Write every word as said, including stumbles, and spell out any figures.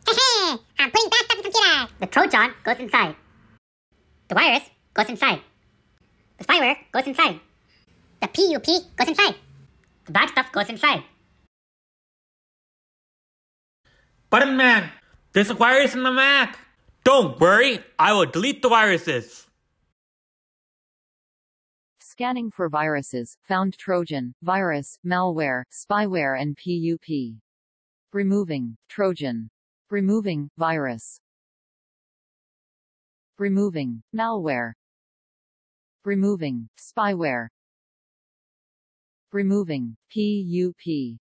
I'm putting back stuff in the computer. The Trojan goes inside. The virus goes inside. The spyware goes inside. The P U P goes inside. The bad stuff goes inside. Button Man, there's a virus in the Mac. Don't worry, I will delete the viruses. Scanning for viruses, found Trojan, virus, malware, spyware and P U P. Removing, Trojan. Removing, virus. Removing, malware. Removing, spyware. Removing, P U P.